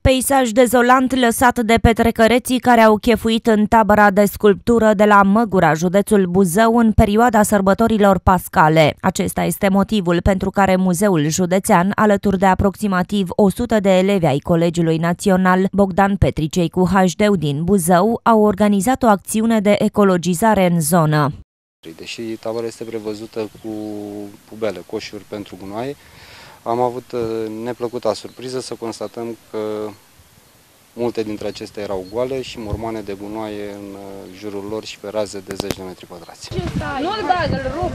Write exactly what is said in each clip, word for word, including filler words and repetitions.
Peisaj dezolant lăsat de petrecăreții care au chefuit în tabăra de sculptură de la Măgura, județul Buzău, în perioada sărbătorilor pascale. Acesta este motivul pentru care Muzeul Județean, alături de aproximativ o sută de elevi ai Colegiului Național Bogdan Petricei cu H D din Buzău, au organizat o acțiune de ecologizare în zonă. Deși tabăra este prevăzută cu pubele, coșuri pentru gunoaie, am avut neplăcuta surpriză să constatăm că multe dintre acestea erau goale și mormane de gunoaie în jurul lor și pe raze de zeci de metri pătrați. Nu-l da, îl rup!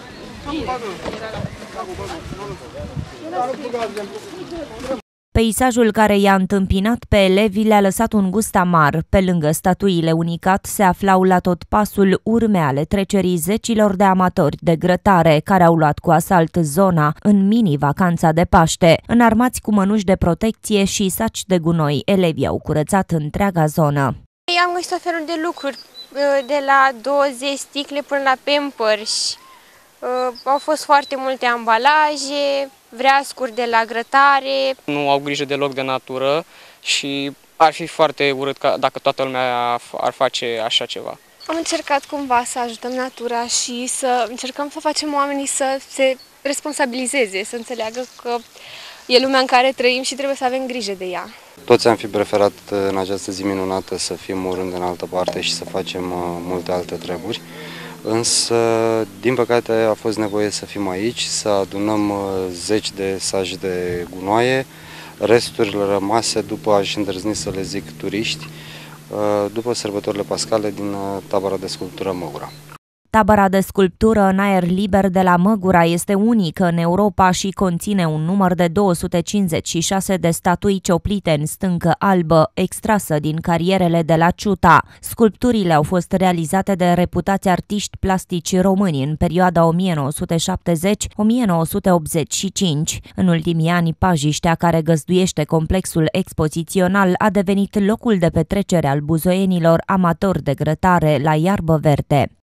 Peisajul care i-a întâmpinat pe elevi le-a lăsat un gust amar. Pe lângă statuile unicat se aflau la tot pasul urme ale trecerii zecilor de amatori de grătare care au luat cu asalt zona în mini-vacanța de Paște. Înarmați cu mănuși de protecție și saci de gunoi, elevii au curățat întreaga zonă. Am găsit tot felul de lucruri, de la douăzeci sticle până la Pampers. Au fost foarte multe ambalaje, vreascuri de la grătare. Nu au grijă deloc de natură și ar fi foarte urât ca, dacă toată lumea ar face așa ceva. Am încercat cumva să ajutăm natura și să încercăm să facem oamenii să se responsabilizeze, să înțeleagă că e lumea în care trăim și trebuie să avem grijă de ea. Toți am fi preferat în această zi minunată să fim oriunde în altă parte și să facem multe alte treburi. Însă, din păcate, a fost nevoie să fim aici, să adunăm zeci de saci de gunoaie, resturile rămase după, aș îndrăzni să le zic, turiști, după sărbătorile pascale din tabăra de sculptură Măgura. Tabăra de sculptură în aer liber de la Măgura este unică în Europa și conține un număr de două sute cincizeci și șase de statui cioplite în stâncă albă, extrasă din carierele de la Ciuta. Sculpturile au fost realizate de reputați artiști plastici români în perioada o mie nouă sute șaptezeci - o mie nouă sute optzeci și cinci. În ultimii ani, Pajiștea, care găzduiește complexul expozițional, a devenit locul de petrecere al buzoienilor amatori de grătare la iarbă verde.